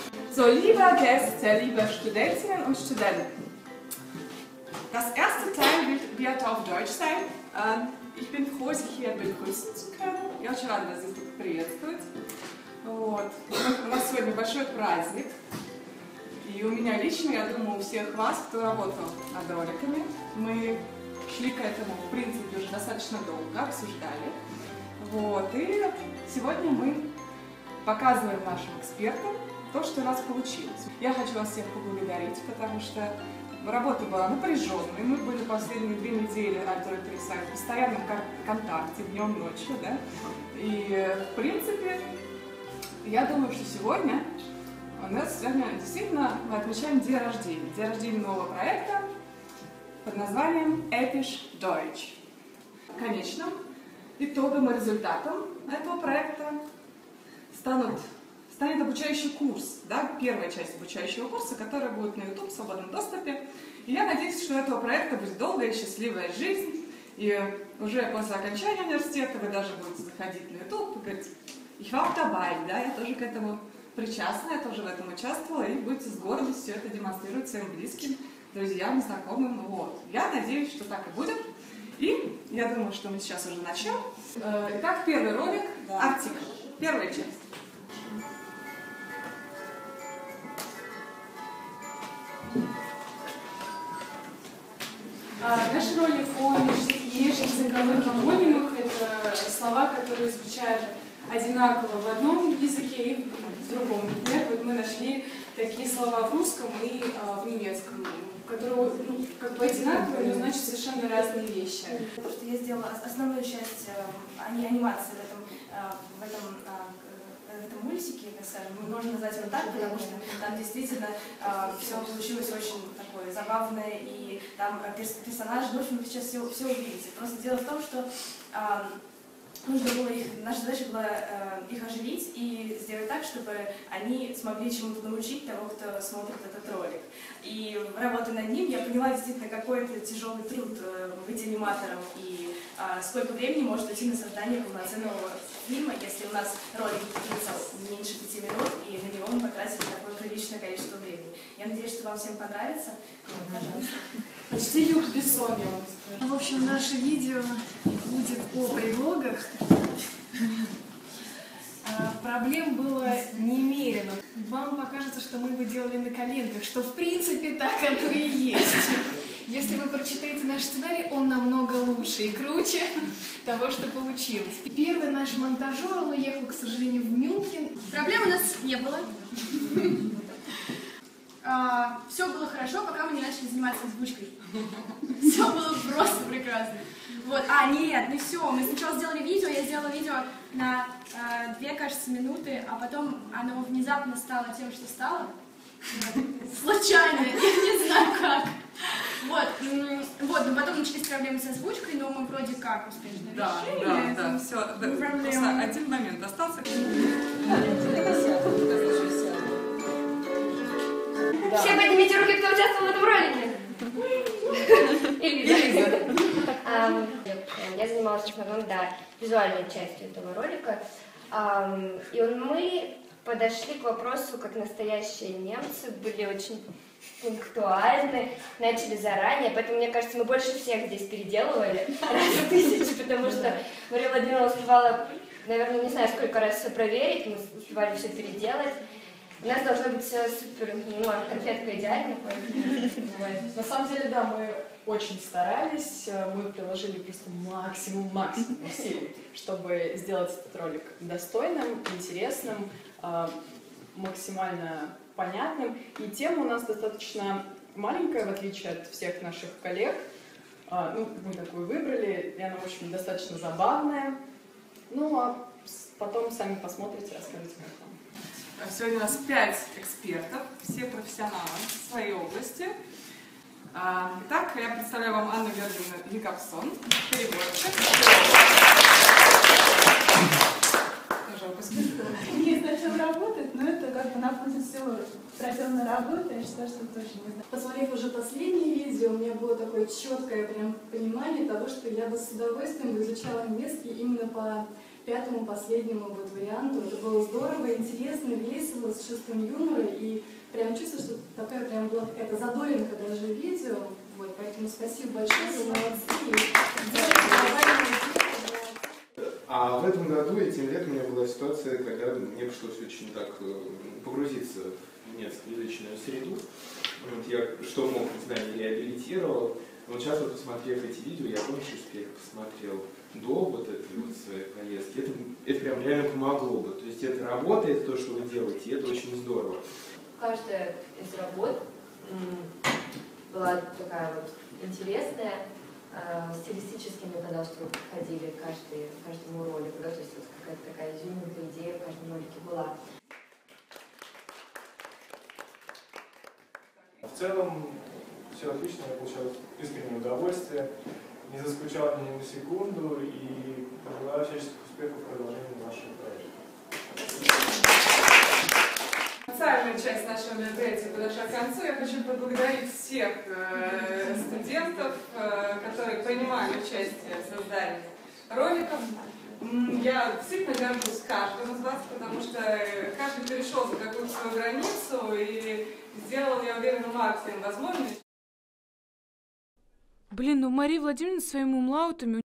So, liebe Gäste, liebe Studentinnen und Studenten. Das erste Teil wird auf Deutsch sein. Ich bin froh, Sie hier begrüßen zu können. Я очень рада вас здесь приветствовать. Вот. У нас сегодня большой праздник. И у меня лично, я думаю, у всех вас, кто работал над роликами, мы шли к этому, в принципе, уже достаточно долго, обсуждали. Вот. И сегодня мы показываем нашим экспертам то, что у нас получилось. Я хочу вас всех поблагодарить, потому что работа была напряженной. Мы были последние 2 недели в постоянном контакте, днем и ночью, да? И, в принципе, я думаю, что сегодня у нас действительно мы отмечаем день рождения нового проекта под названием Episch Deutsch. Конечным итогом и результатом этого проекта станет обучающий курс, да, первая часть обучающего курса, которая будет на YouTube в свободном доступе. И я надеюсь, что у этого проекта будет долгая и счастливая жизнь. И уже после окончания университета вы даже будете заходить на YouTube и говорить: «Ich war dabei», да, я тоже к этому причастна, я тоже в этом участвовала, и будете с гордостью это демонстрировать своим близким, друзьям, знакомым. Вот. Я надеюсь, что так и будет. И я думаю, что мы сейчас уже начнем. Итак, первый ролик, артикль, первая часть. Наш ролик о межязыковых гомонимах – это слова, которые звучат одинаково в одном языке и в другом. Например, вот мы нашли такие слова в русском и в немецком, которые как бы одинаковые, но значат совершенно разные вещи. Потому что я сделала основную часть анимации в этом мультике, так скажем, можно назвать его так, потому что там действительно все получилось очень такое забавное, и там персонажи, в общем, вы сейчас все увидите. Просто дело в том, что нужно было наша задача была их оживить и сделать так, чтобы они смогли чему-то научить того, кто смотрит этот ролик. И работая над ним, я поняла действительно, какой это тяжелый труд быть аниматором и сколько времени может уйти на создание полноценного фильма, если у нас ролик длится меньше 5 минут, и на него мы потратили такое приличное количество времени. Я надеюсь, что вам всем понравится. Пожалуйста. Почти Люк Бессон, я вам скажу. В общем, наше видео будет о предлогах. Проблем было немерено. Вам покажется, что мы бы делали на коленках, что в принципе так оно и есть. Если вы прочитаете наш сценарий, он намного лучше и круче того, что получилось. Первый наш монтажер, он уехал, к сожалению, в Мюнхен. Проблем у нас не было. Все было хорошо, пока мы не начали заниматься озвучкой. Все было просто прекрасно. Вот. Нет, не все. Мы сначала сделали видео, я сделала видео на 2, кажется, минуты, а потом оно внезапно стало тем, что стало. Случайно, я не знаю как. Вот, но потом начались проблемы с озвучкой, но мы вроде как успешно решили. Да, все. Просто один момент остался. Все поднимите руки, кто участвовал в этом ролике. Я занималась в основном, визуальной частью этого ролика. И мы подошли к вопросу как настоящие немцы, были очень пунктуальны, начали заранее, поэтому, мне кажется, мы больше всех здесь переделывали раз в 1000, потому что Мария Владимировна успевала, наверное, не знаю, сколько раз все проверить, мы успевали все переделать. У нас должно быть все супер, конфетка идеально. На самом деле, да, мы очень старались, мы приложили просто максимум усилий, чтобы сделать этот ролик достойным, интересным, максимально понятным. И тема у нас достаточно маленькая, в отличие от всех наших коллег. Мы такую выбрали, и она, в общем, достаточно забавная. А потом сами посмотрите, расскажите, как вам. Сегодня у нас 5 экспертов, все профессионалы в своей области. Итак, я представляю вам Анну Георгиевну Якобсон, переводчик. Не совсем работает, но это как бы на вкус всего проделанной работы, я считаю, что это очень не знаю. Посмотрев уже последнее видео, у меня было такое четкое прям понимание того, что я бы с удовольствием изучала немецкий именно по 5-му последнему вот варианту. Это было здорово, интересно, весело, с чувством юмора, и прям чувствую, что такая прям была какая-то задоринка даже видео. Вот, поэтому спасибо большое, вы молодцы. А в этом году, этим летом, у меня была ситуация, когда мне пришлось очень так погрузиться в немецкоязычную среду. Вот я что мог, знания реабилитировал. Вот сейчас, вот, посмотрев эти видео, я больше успех посмотрел до вот этой вот своей поездки. Это прям реально помогло бы. То есть это работает, то, что вы делаете, и это очень здорово. Каждая из работ была такая вот интересная. Стилистически мы тогда что подходили к каждому ролику, да, то есть вот какая-то такая изюминка, идея в каждом ролике была. В целом все отлично, я получал искреннее удовольствие, не заскучал ни на секунду и пожелаю всяческих успехов в продолжении нашего проекта. Официальная часть нашего мероприятия подошла к концу. Я хочу поблагодарить всех студентов, которые принимали участие в создании роликов. Я действительно горжусь каждым из вас, потому что каждый перешел за какую-то свою границу и сделал, я уверена, максимум возможный. Блин, ну Мария Владимировна своими умлаутами